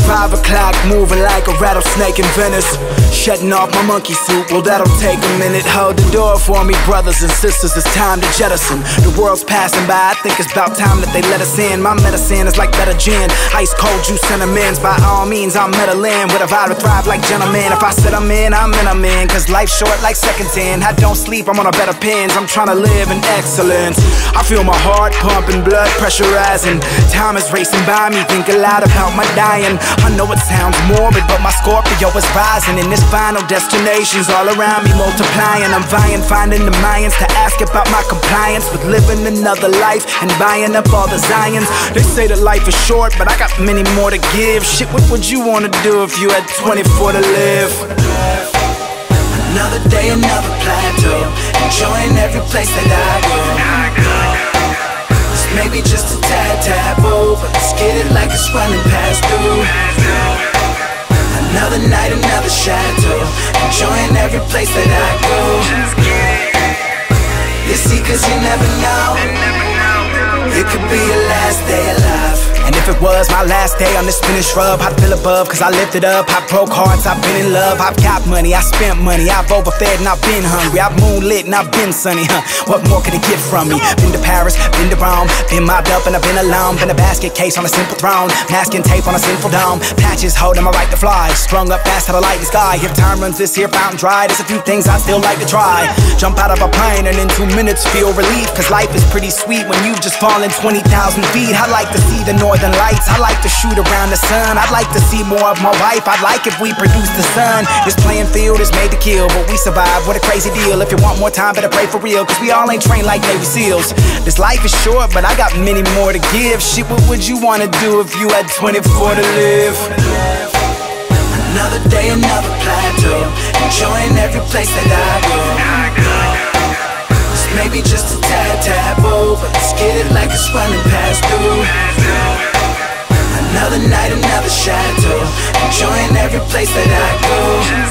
5 o'clock, moving like a rattlesnake in Venice. Shutting off my monkey suit, well that'll take a minute. Hold the door for me, brothers and sisters, it's time to jettison. The world's passing by, I think it's about time that they let us in. My medicine is like better gin, ice cold juice and amends. By all means, I'm meddling with a vibe to thrive like gentlemen. If I said I'm in, cause life's short like second 10. I don't sleep, I'm on a better pins, I'm trying to live in excellence. I feel my heart pumping, blood pressure rising. Time is racing by me, think a lot about my dying. I know it sounds morbid, but my Scorpio is rising. And this final destination's all around me multiplying. I'm vying, finding the Mayans to ask about my compliance with living another life and buying up all the Zions. They say that life is short, but I got many more to give. Shit, what would you wanna do if you had 24 to live? Another day, another plateau, enjoying every place that I go. This may be just a tad taboo, but let's get it like it's running past due. Another night, another chateau, enjoying every place that I go. You see, cause you never know, it could be your last day alive. And if it was my last day on this finished rub, I'd feel above, cause I lifted up. I broke hearts, I've been in love. I've got money, I spent money. I've overfed and I've been hungry. I've moonlit and I've been sunny, What more could it get from me? Been to Paris, been to Rome, been mobbed up and I've been alone. Been a basket case on a simple throne, masking tape on a sinful dome. Patches holding my right to fly, strung up fast to the light in the sky. If time runs this here fountain dry, there's a few things I'd still like to try. Jump out of a plane and in 2 minutes feel relief, cause life is pretty sweet when you've just fallen 20,000 feet. I like to see the northern lights, I like to shoot around the sun. I'd like to see more of my wife, I'd like if we produce the sun. This playing field is made to kill, but we survive, what a crazy deal. If you want more time, better pray for real, cause we all ain't trained like Navy SEALs. This life is short, but I got many more to give. Shit, what would you wanna do if you had 24 to live? Another day, another plateau, enjoying every place that I go. This may be just a tad taboo, but let's get it like it's running past due. Another night, another chateau, enjoying every place that I go.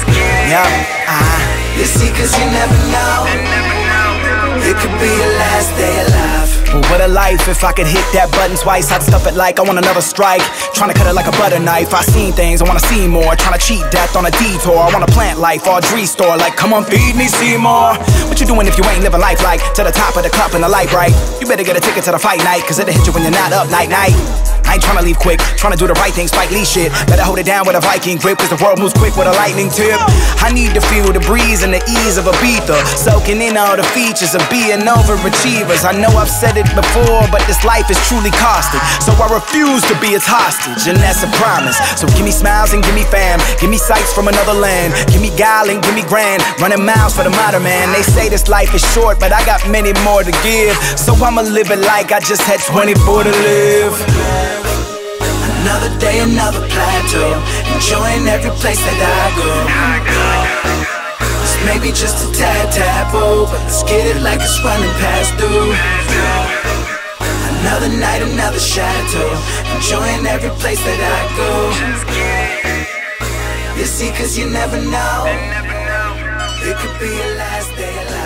You see, cause you never know, it could be your last day alive. Well, what a life, if I could hit that button twice, I'd stuff it like I want another strike. Trying to cut it like a butter knife, I seen things, I wanna see more. Trying to cheat death on a detour, I wanna plant life, Audrey store. Like, come on, feed me, see more. What you doing if you ain't living life like to the top of the cup and the light bright? You better get a ticket to the fight night, cause it'll hit you when you're not up night. I ain't tryna leave quick, tryna do the right thing, Spike Lee shit. Better hold it down with a Viking grip, cause the world moves quick with a lightning tip. I need to feel the breeze and the ease of a Ibiza, soaking in all the features of being overachievers. I know I've said it before, but this life is truly costly, so I refuse to be its hostage, and that's a promise. So give me smiles and give me fam, give me sights from another land, give me guile and give me grand, running miles for the modern man. They say this life is short, but I got many more to give, so I'ma live it like I just had 24 to live. Another day, another plateau, enjoying every place that I go. This may be just a tad taboo, but let's get it like it's running past due. Another night, another chateau, enjoying every place that I go. You see, cause you never know, it could be your last day alive.